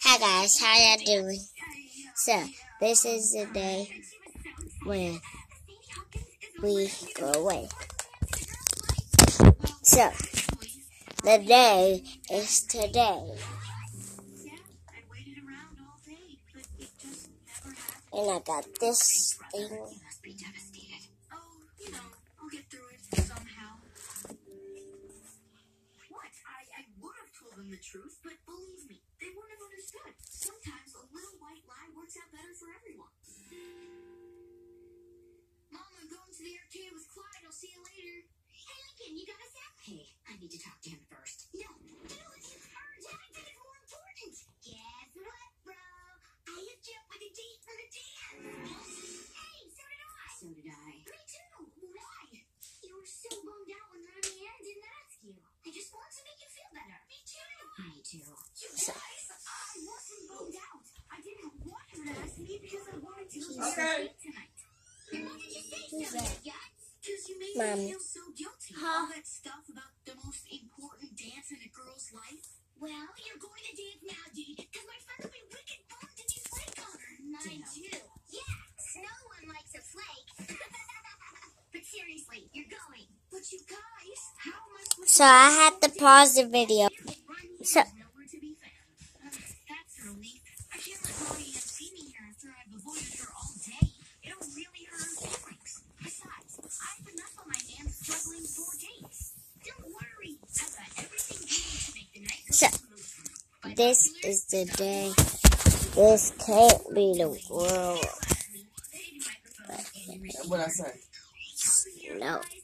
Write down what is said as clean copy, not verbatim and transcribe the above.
Hi guys, how y'all doing? So, this is the day when we go away. So, the day is today. And I got this thing. The truth, but believe me, they wouldn't have understood. Sometimes a little white lie works out better for everyone. Mom, I'm going to the arcade with Clyde. I'll see you later. Hey, Lincoln, you got a sec? Hey, I need to talk to him first. No, it's urgent. That is more important. Guess what, bro? I hooked you up with a date for the dance. Hey, so did I. So did I. Me too. Why? You were so bummed out when Mommy Ann didn't ask you. I just wanted to make you feel better. Me too. Me too. You guys, I wasn't bummed out. I didn't want her to ask me because I wanted to go to the date tonight. And why did you say so, Guts? Because you made me feel so guilty. All that stuff about the most important dance in a girl's life. Well, you're going to dance now, dude, because my friend will be wicked bummed if you flake on her. Mine too. Yeah, no one likes a flake. But seriously, you're going. But you guys, how am I supposed to... So I had to pause the video. So that's a relief. I can't let Mommy Ann see me here after I've avoided her all day. It'll really hurt her feelings. Besides, I've enough on my hands struggling 4 days. Don't worry. I've got everything you need to make the night go smooth. this is the day. This can't be the world. What I say? No.